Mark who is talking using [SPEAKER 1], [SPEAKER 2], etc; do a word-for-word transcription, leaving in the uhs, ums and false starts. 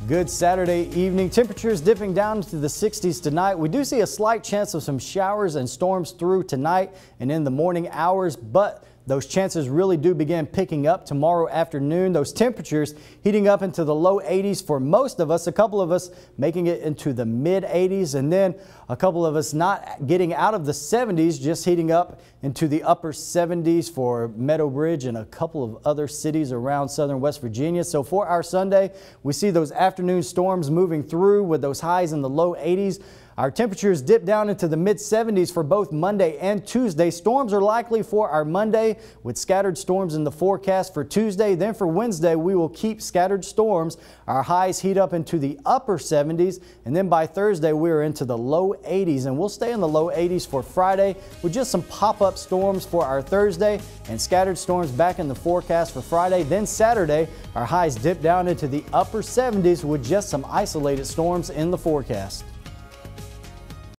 [SPEAKER 1] Good Saturday evening. Temperatures dipping down to the sixties tonight. We do see a slight chance of some showers and storms through tonight and in the morning hours, but those chances really do begin picking up tomorrow afternoon. Those temperatures heating up into the low eighties for most of us, a couple of us making it into the mid eighties, and then a couple of us not getting out of the seventies, just heating up into the upper seventies for Meadow Bridge and a couple of other cities around southern West Virginia. So for our Sunday, we see those afternoon storms moving through with those highs in the low eighties. Our temperatures dip down into the mid seventies for both Monday and Tuesday. Storms are likely for our Monday with scattered storms in the forecast for Tuesday. Then for Wednesday, we will keep scattered storms. Our highs heat up into the upper seventies. And then by Thursday, we are into the low eighties. And we'll stay in the low eighties for Friday with just some pop-up storms for our Thursday and scattered storms back in the forecast for Friday. Then Saturday, our highs dip down into the upper seventies with just some isolated storms in the forecast.